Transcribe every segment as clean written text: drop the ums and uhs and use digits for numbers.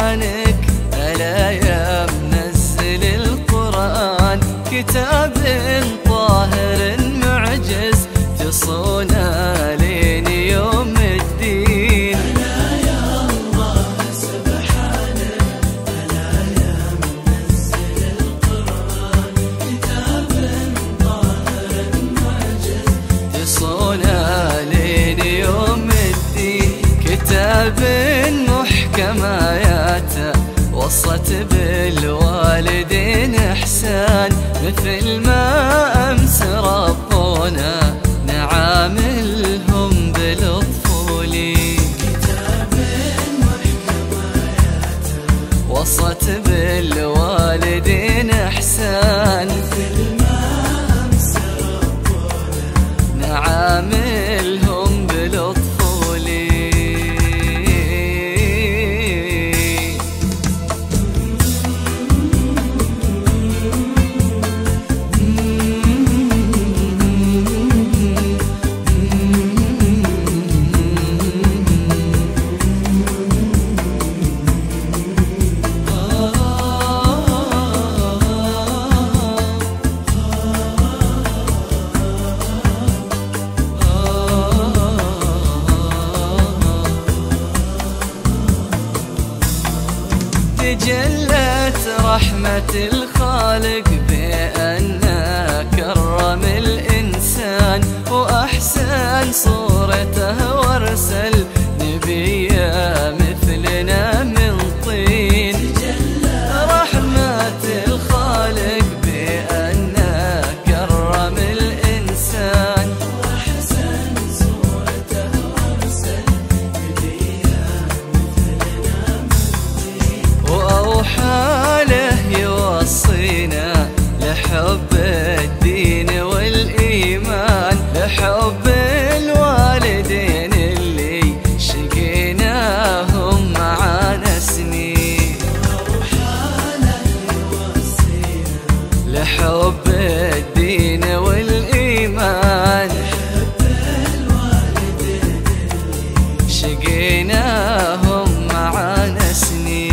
سبحانك ألا يا منزل القرآن، كتاب طاهر معجز تصونه لين يوم الدين. ألا يا الله سبحانك ألا يا منزل القرآن، كتاب طاهر معجز تصونه لين يوم الدين. كتاب محكم آياته وصت بالوالدين إحسان، مثل ما أمس ربنا نعاملهم بلطف لي. كتاب محكم آياته وصت بالوالدين إحسان، مثل ما أمس ربنا نعاملهم بلطف لي. تجلت رحمة الخالق بأن كرم الإنسان، وأحسن صورته وارسل نبيا مثلنا من طين. رحمة الخالق بأن كرم الإنسان، وأحسن صورته وارسل نبيا مثلنا من وأوحى له يوصينا لحب الدين والإيمان، لحب الوالدين اللي شقيناهم معانا سنين. وأوحى له يوصينا لحب الدين والإيمان، لحب الوالدين اللي شقيناهم معانا سنين.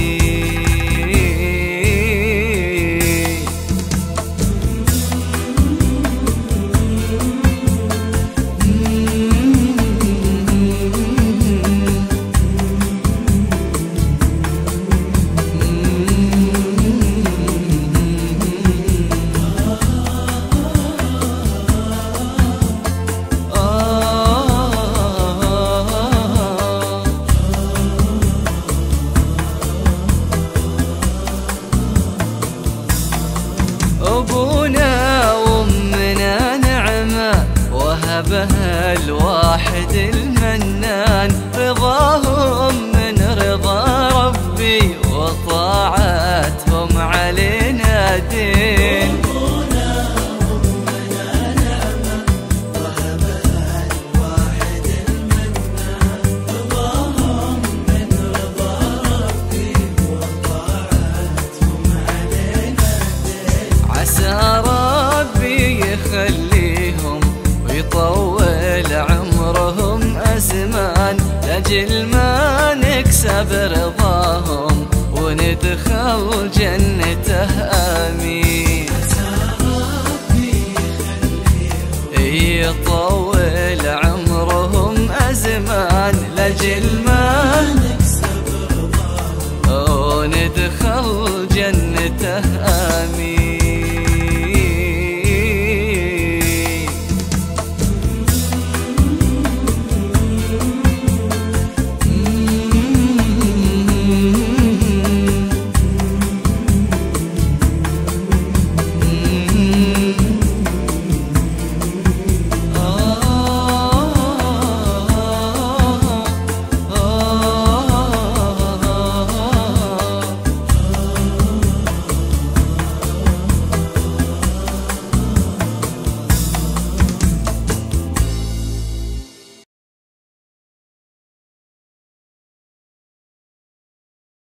أبونا وأمنا نعمة وهبها الواحد المنان، رضاهم من رضا ربي وطاعتهم علينا دين. أبونا وأمنا نعمة وهبها الواحد المنان، رضاهم من رضا ربي وطاعتهم علينا دين. عسى ربي يخليهم ويطول عمرهم أزمان، لأجل ما نكسب رضاهم وندخل جنته آمين. عسى ربي يخليهم يطول عمرهم أزمان، لأجل